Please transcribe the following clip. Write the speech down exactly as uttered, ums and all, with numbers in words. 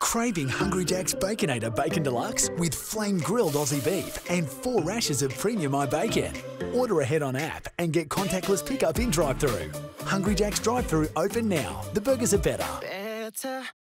Craving Hungry Jack's Baconator Bacon Deluxe with flame-grilled Aussie beef and four rashers of premium iBacon. Order ahead on app and get contactless pickup in Drive-Thru. Hungry Jack's Drive-Thru open now. The burgers are better. Better.